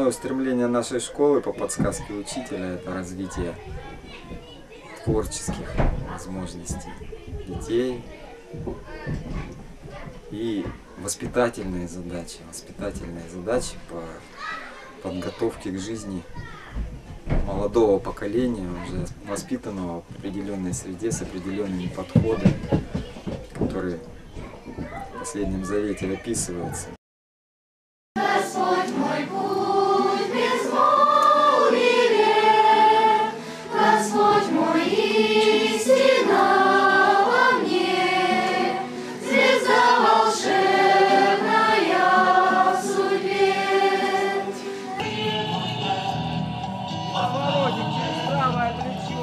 Основное устремление нашей школы по подсказке учителя – это развитие творческих возможностей детей и воспитательные задачи по подготовке к жизни молодого поколения, уже воспитанного в определенной среде с определенными подходами, которые в Последнем Завете описываются. Господь мой путь безмолвный век, Господь мой истина во мне, звезда волшебная в судьбе. Поворотик через правое плечо.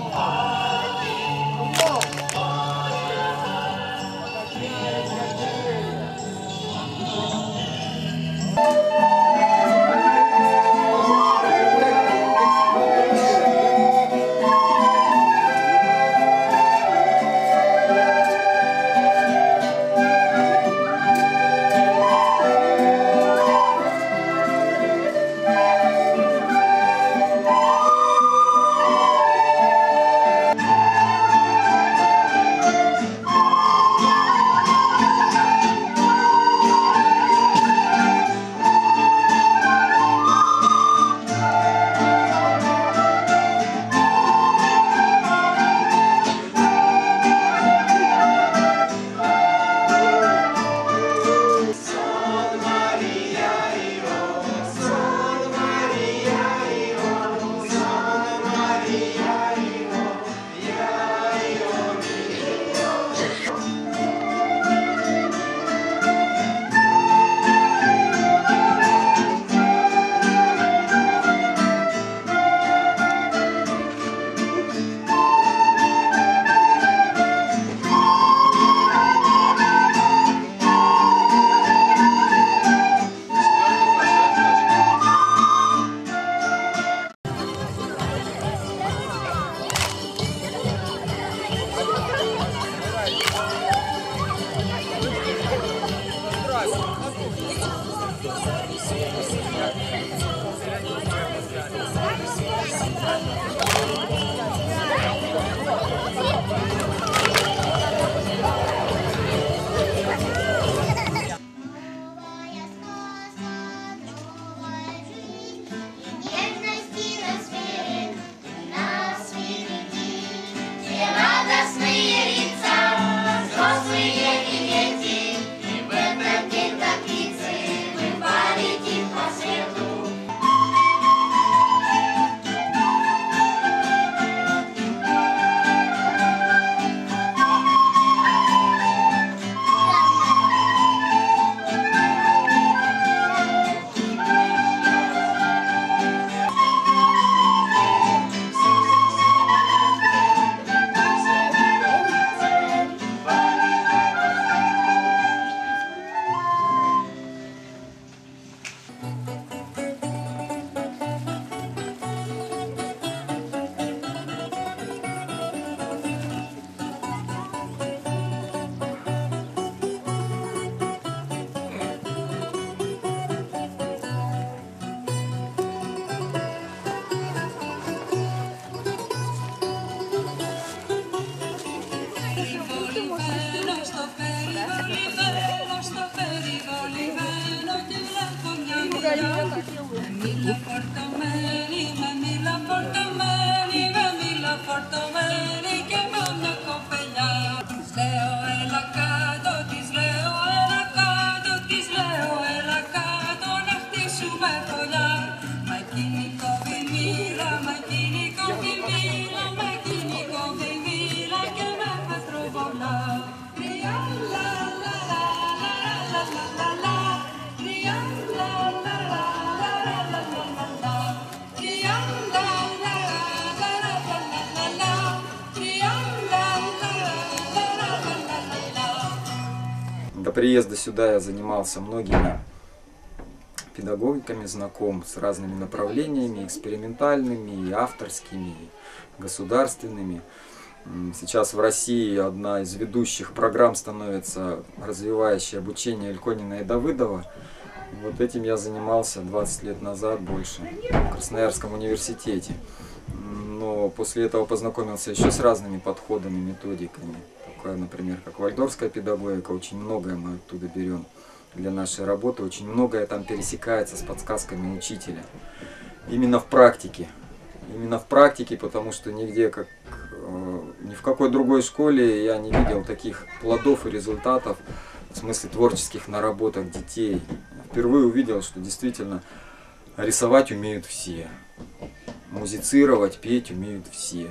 До приезда сюда я занимался многими педагогиками, знаком с разными направлениями, экспериментальными, и авторскими, и государственными. Сейчас в России одна из ведущих программ становится развивающее обучение Эльконина и Давыдова. Вот этим я занимался 20 лет назад больше в Красноярском университете. Но после этого познакомился еще с разными подходами, методиками. Такое, например, как вальдорфская педагогика. Очень многое мы оттуда берем для нашей работы. Очень многое там пересекается с подсказками учителя. Именно в практике. Именно в практике, потому что нигде, ни в какой другой школе я не видел таких плодов и результатов, в смысле творческих наработок детей. Впервые увидел, что действительно рисовать умеют все. Музицировать, петь умеют все.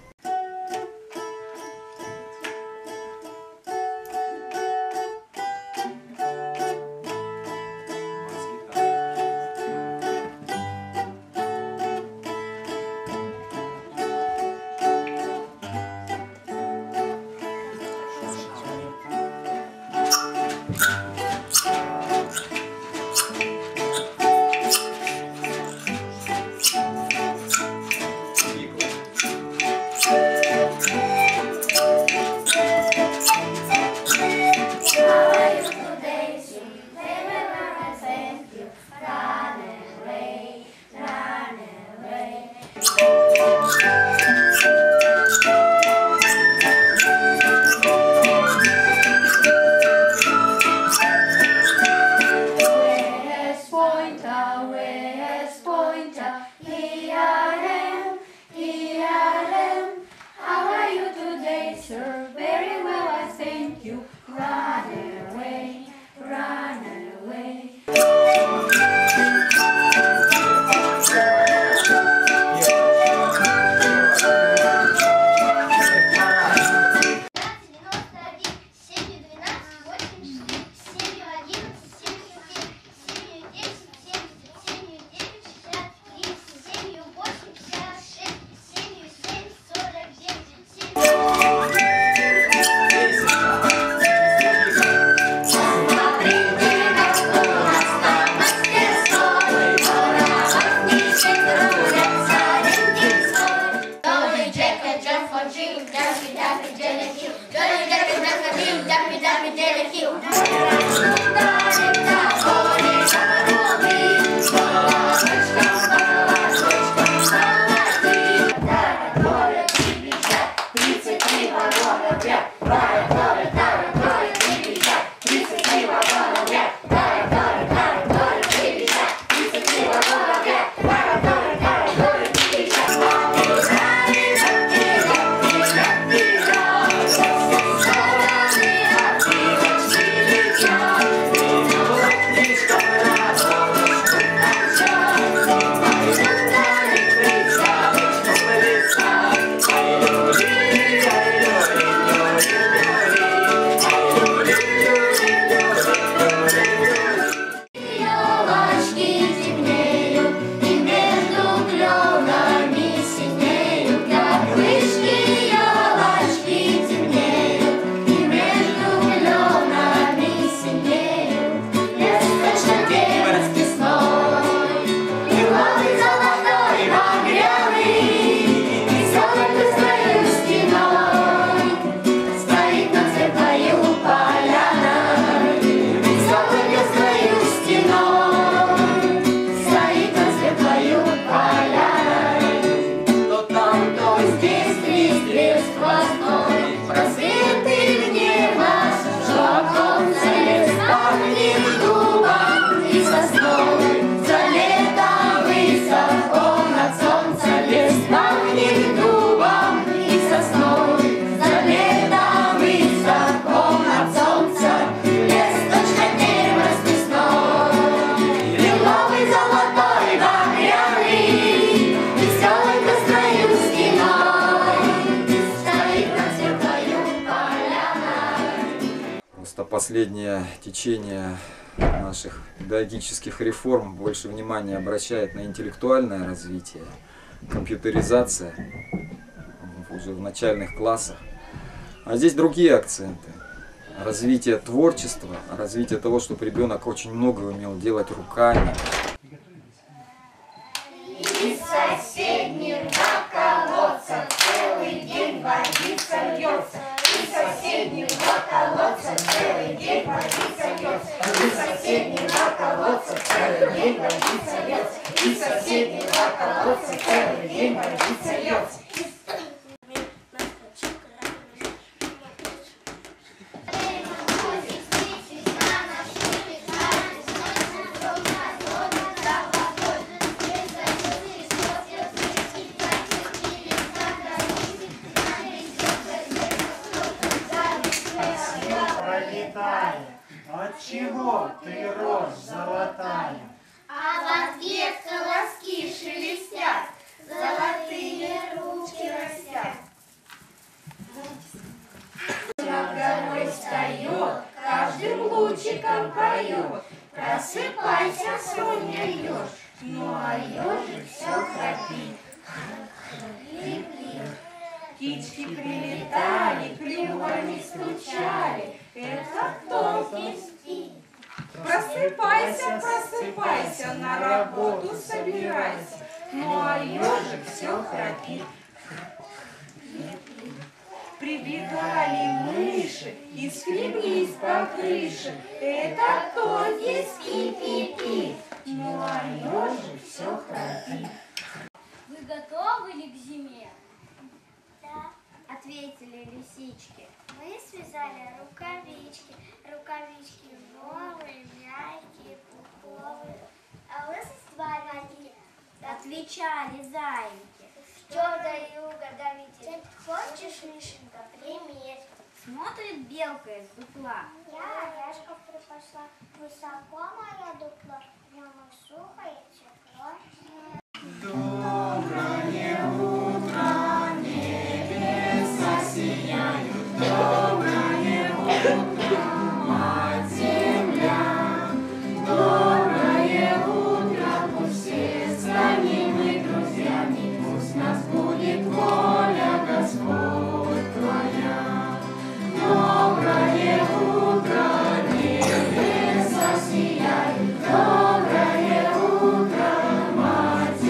Последнее течение наших педагогических реформ больше внимания обращает на интеллектуальное развитие, компьютеризация уже в начальных классах. А здесь другие акценты. Развитие творчества, развитие того, чтобы ребенок очень много умел делать руками. Из соседних колодцев целый день водица льется. Из соседнего колодца целый день водица льется. льется, из соседнего колодца целый день водится льется, из соседнего колодца целый день водится льется. Отчего ты рожь золотая? А в ответ колоски шелестят, золотые ручки растят. Над горой встает, каждым лучиком поет. Просыпайся, Соня, еж, ну а ежик все храпит. Птички прилетали, клювами стучали. Это кто спит? Просыпайся, просыпайся, на работу собирайся. Ну а ежик все храпит. Прибегали мыши и скреблись по крыше. Это кто здесь пи-пи-пи? Ну а ежик все храпит. Вы готовы ли к зиме? Да. Ответили лисички. Мы связали рукавички. Рукавички новые, мягкие, пуховые. А вы создавали. Отвечали зайки. Что даю угадавите? Хочешь, Мишенька, примерь. Смотрит белка из дупла. Я орешков припасла. Высоко моя дупло, в нем и сухо, и тепло. Доброе утро, небеса сияют. Доброе утро, мать земля. Доброе утро, пусть все станем мы друзьями. Пусть нас будет воля, Господь Твоя. Доброе утро, небеса сияют. Доброе утро, мать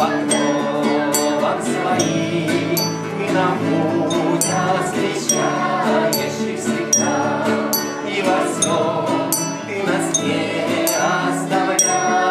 покровам своим, ты нам путь освещаешь и всегда, и во всем ты нас не оставляешь.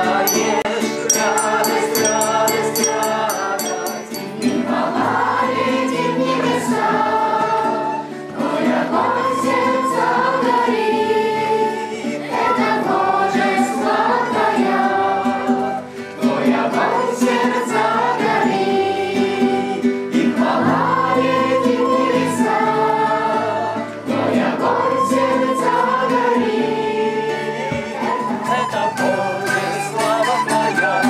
Радость, радость, радость, и хвала летит в небеса, твой огонь сердца горит, это божество твоя, твой огонь сердца горит, и хвала летит в небеса, твой огонь сердца горит, это Божья слава твоя.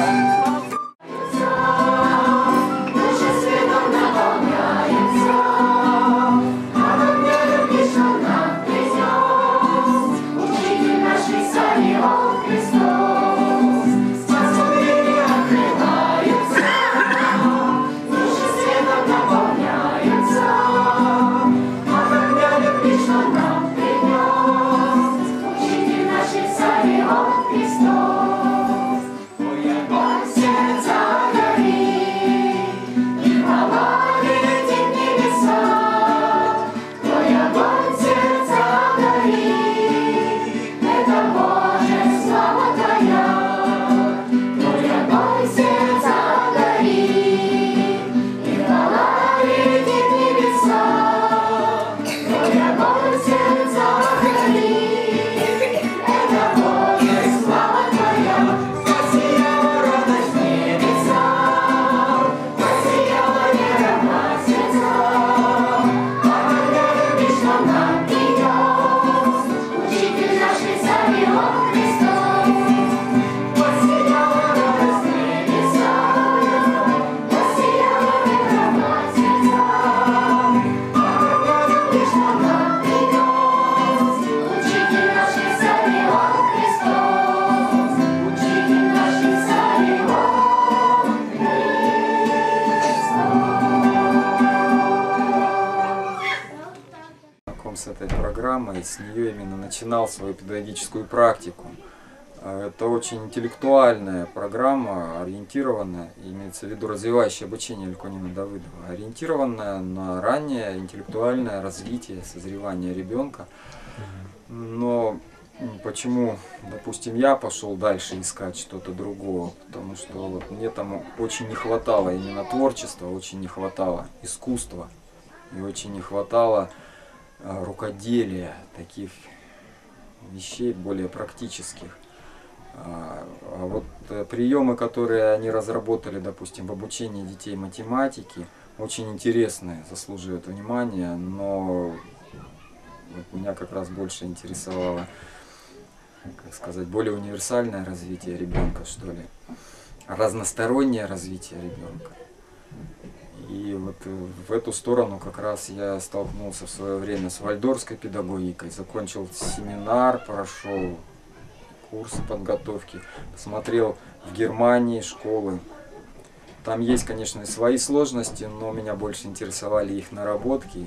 Душа светом наполняется, от огня любви, что нам принес Учитель наш Исаия Христос. Сердце двери открываются, душа светом наполняется, от огня любви, что нам принес Учитель наш Исаия Христос. Твой огонь сердца горит, и хвала летит в небеса, твой огонь сердца горит, это Божья слава твоя, твой огонь сердца горит, и хвала летит в небеса, твой огонь сердца горит, это Божья слава твоя. Засияла радость в небесах, засияла вера в сердцах, от огня любви, что нам принес Учитель наш Исаия Христос. Засияла радость в небесах, засияла вера в сердцах, от огня любви, что нам принес Учитель наш Исаия Христос. Учитель наш Исаия Знаком с этой программой, с нее именно начинал свою педагогическую практику. Это очень интеллектуальная программа, ориентированная, имеется в виду развивающее обучение Ликонина Давыдова, ориентированная на раннее интеллектуальное развитие, созревание ребенка. Но почему, допустим, я пошел дальше искать что-то другого? Потому что вот мне там очень не хватало именно творчества, очень не хватало искусства и очень не хватало рукоделия, таких вещей более практических. А вот приемы, которые они разработали, допустим, в обучении детей математики, очень интересные, заслуживают внимания, но вот меня как раз больше интересовало, как сказать, более универсальное развитие ребенка, что ли, разностороннее развитие ребенка. И вот в эту сторону как раз я столкнулся в свое время с вальдорфской педагогикой, закончил семинар, прошел курсы подготовки, посмотрел в Германии школы. Там есть, конечно, и свои сложности, но меня больше интересовали их наработки.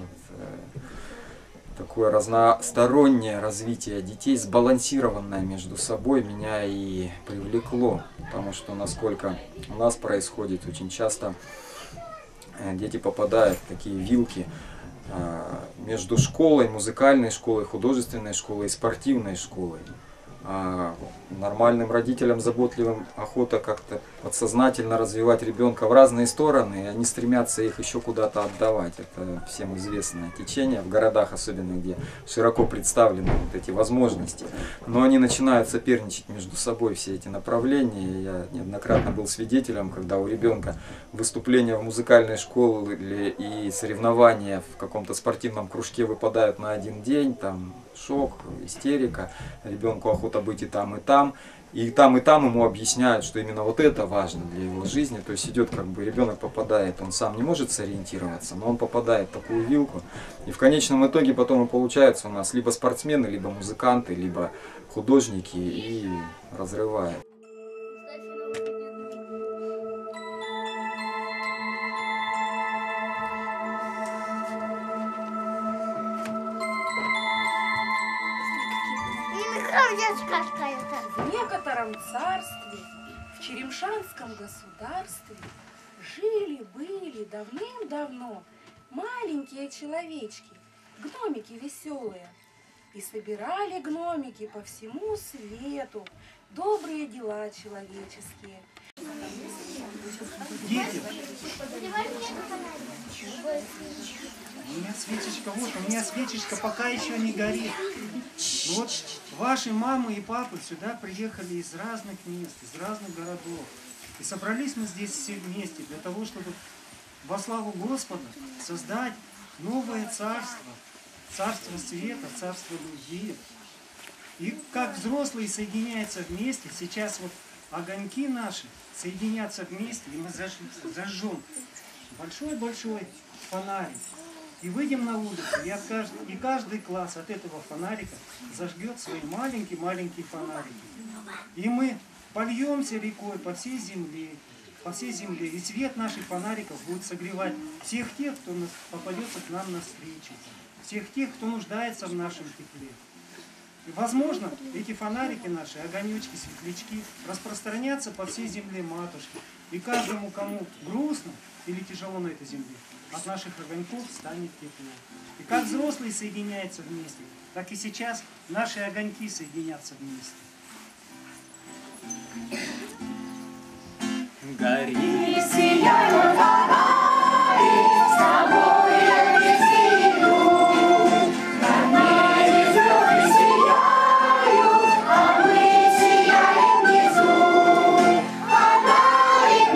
Такое разностороннее развитие детей, сбалансированное между собой, меня и привлекло. Потому что, насколько у нас происходит, очень часто дети попадают в такие вилки между школой, музыкальной школой, художественной школой и спортивной школой. Нормальным родителям, заботливым, охота как-то подсознательно развивать ребенка в разные стороны, и они стремятся их еще куда-то отдавать. Это всем известное течение, в городах особенно, где широко представлены вот эти возможности. Но они начинают соперничать между собой, все эти направления. Я неоднократно был свидетелем, когда у ребенка выступления в музыкальной школе и соревнования в каком-то спортивном кружке выпадают на один день, там шок, истерика, ребенку охота быть и там, и там. И там ему объясняют, что именно вот это важно для его жизни. То есть идет, как бы ребенок попадает, он сам не может сориентироваться, но он попадает в такую вилку. И в конечном итоге потом и получается у нас либо спортсмены, либо музыканты, либо художники, и разрывает. сказка это. В некотором царстве, в Черемшанском государстве жили-были давным-давно маленькие человечки, гномики веселые. И собирали гномики по всему свету добрые дела человеческие. Дети, у меня свечечка, вот, у меня свечечка пока еще не горит. Вот ваши мамы и папы сюда приехали из разных мест, из разных городов. И собрались мы здесь все вместе для того, чтобы во славу Господа создать новое царство. Царство света, царство любви. И как взрослые соединяются вместе, сейчас вот огоньки наши соединятся вместе, и мы зажжем большой-большой фонарик. И выйдем на улицу, и каждый класс от этого фонарика зажгет свои маленькие-маленькие фонарики. И мы польемся рекой по всей земле, и свет наших фонариков будет согревать всех тех, кто попадется к нам навстречу, всех тех, кто нуждается в нашем тепле. И, возможно, эти фонарики наши, огонечки, светлячки распространятся по всей земле матушки. И каждому, кому грустно или тяжело на этой земле, от наших огоньков станет тепло. И как взрослые соединяются вместе, так и сейчас наши огоньки соединятся вместе. Гори, сияй, мой фонарик, с тобой я везде иду. На небе звезды сияют, а мы сияем внизу. Фонарик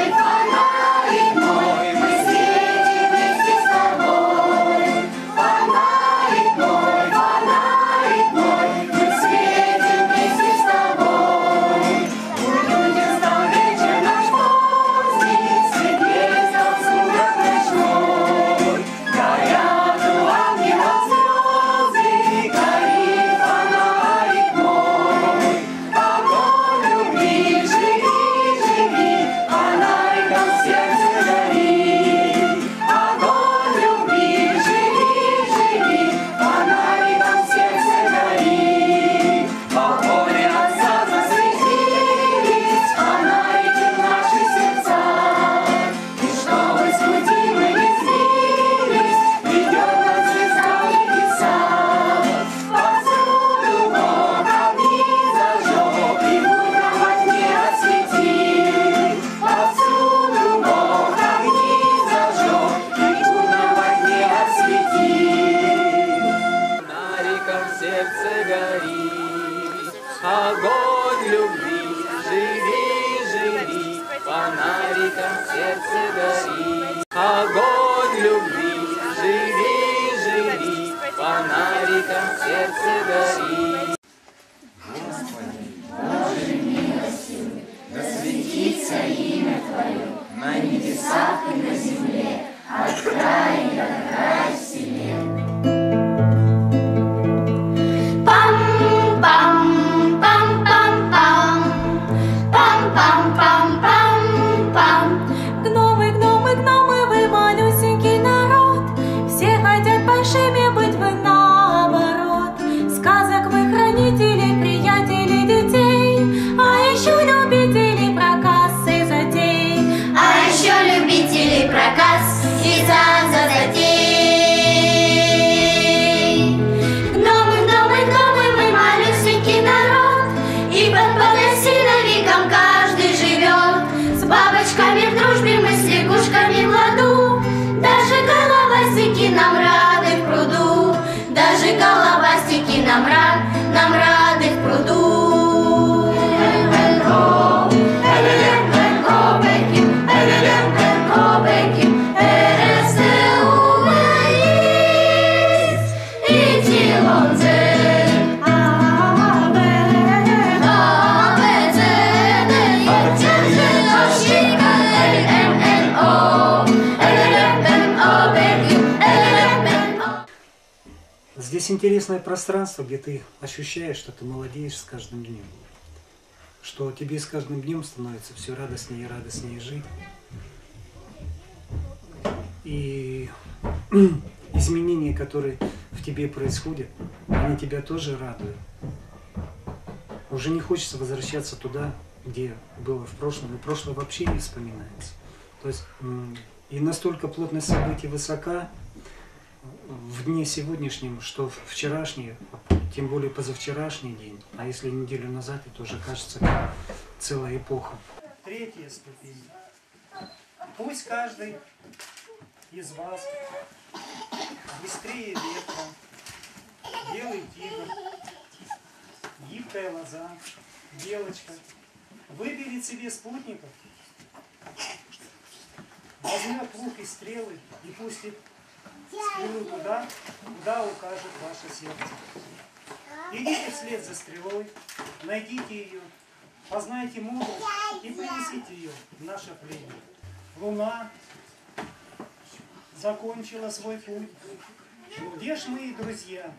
мой, мы светим вместе с тобой. Фонарик мой, мы светим вместе с тобой. Уютен стал вечер наш поздний, светлей стал сумрак ночной. Горят у ангелов звезды, горит фонарик мой. Огонь любви, живи, фонариком в сердце гори. Огонь любви, живи, фонариком в сердце гори. По воле Отца засветились фонарики в наших сердцах. И чтобы смутимы не сбились, ведет нас звезда в небеса. Повсюду Бог огни зажег, и путь нам во тьме осветил. Повсюду Бог огни зажег, и путь нам во тьме осветил. Фонариком в сердце гори, огонь любви, живи, фонариком в сердце гори. Огонь любви, живи, фонариком в сердце гори. Да светится имя Твое на небесах и на земле, от края до края вселенной. Гномы, гномы, гномы, вы малюсенький народ, все хотят большими быть, вы наоборот. Сказок вы хранители, приятели детей, а еще любители проказ и затей. А еще любители проказ и затей. Гномы, гномы, гномы, мы малюсенький народ, и под подосиновиком каждый живет. С бабочками в дружбе мы, с лягушками в ладу, даже головастики нам рады в пруду, даже головастики нам рады в пруду. Здесь интересное пространство, где ты ощущаешь, что ты молодеешь с каждым днем. Что тебе с каждым днем становится все радостнее и радостнее жить. И изменения, которые в тебе происходят, они тебя тоже радуют. Уже не хочется возвращаться туда, где было в прошлом, и прошлое вообще не вспоминается. То есть и настолько плотность событий высока в дне сегодняшнем, что вчерашний, тем более позавчерашний день, а если неделю назад, это уже кажется как целая эпоха. Третья ступень. Пусть каждый из вас быстрее ветра, белый тигр, гибкая лоза, белочка выберет себе спутников, возьмет лук и стрелы и пустит стрелу туда, куда укажет ваше сердце. Идите вслед за стрелой, найдите ее, познайте мудрость и принесите ее в наше племя. Луна закончила свой путь. Где ж мои друзья?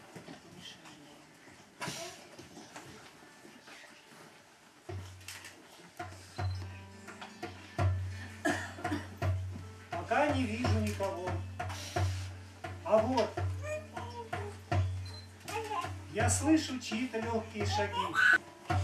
Пока не вижу никого. А вот, я слышу чьи-то легкие шаги.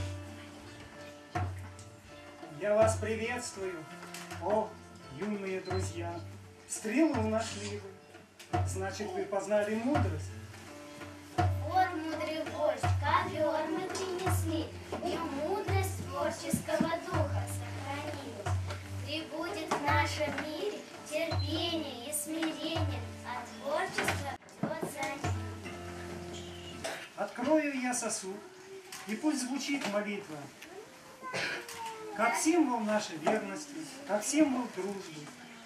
Я вас приветствую, о, юные друзья. Стрелу нашли вы, значит, вы познали мудрость. Вот мудрый вождь, ковер мы принесли, и мудрость творческого духа сохранилась. Прибудет в нашем мире терпение и смирение, а творчество идет за ним. Открою я сосуд, и пусть звучит молитва, как символ нашей верности, как символ дружбы.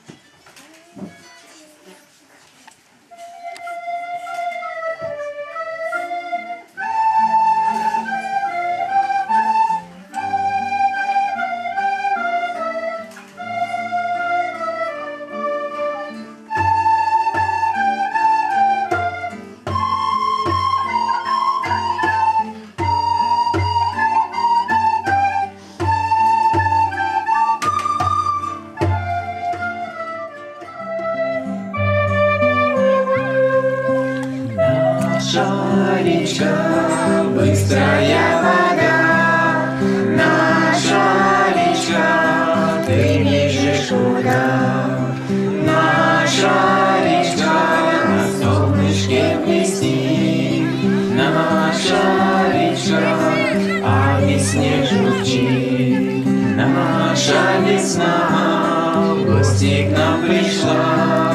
Наша речка, быстрая вода, наша речка, ты бежишь куда? Наша речка на солнышке блестит, наша речка о весне журчит, наша весна в гости к нам пришла,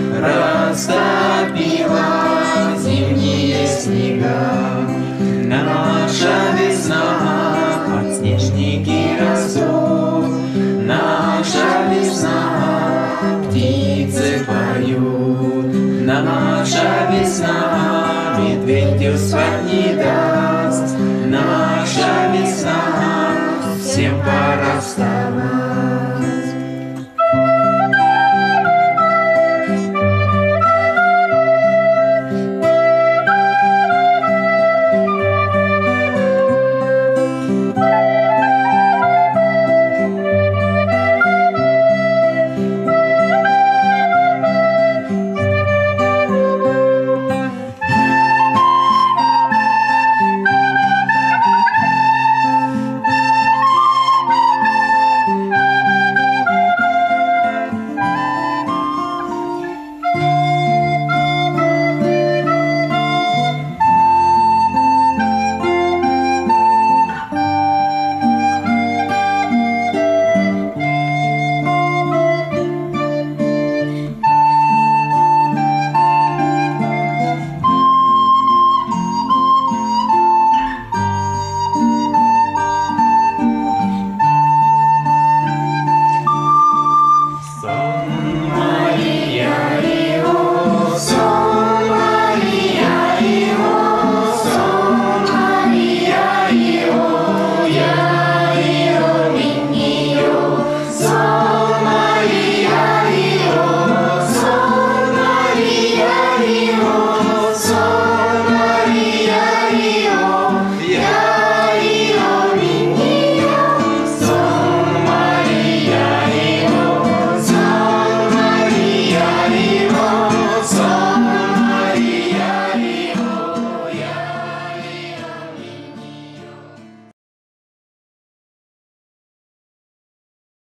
растопила зимние снега. Наша весна подснежники растут, наша весна птицы поют, наша весна медведю спать не даст, наша весна всем пора вставать.